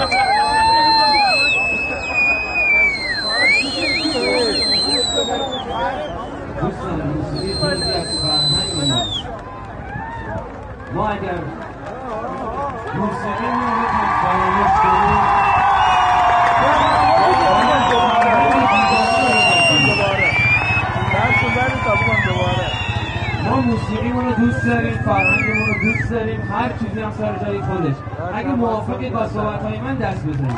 ما اگر موسیقی رو فراموش کنیم ما موسیقیمون رو دوست داریم، فرهنگمون رو دوست داریم، هر چیزی هم سر جای خودش. اگه موافقید با صحبت‌های من دست بزنید.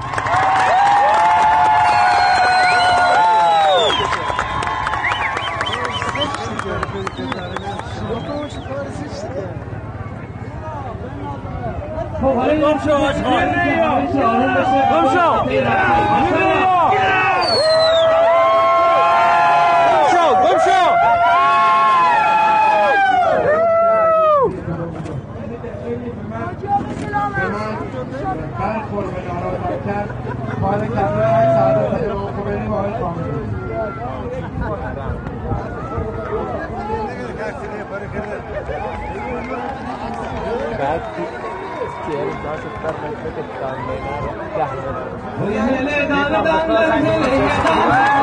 خب حالا گم شو آشغال گم شو Dale, dale, dale, dale, dale.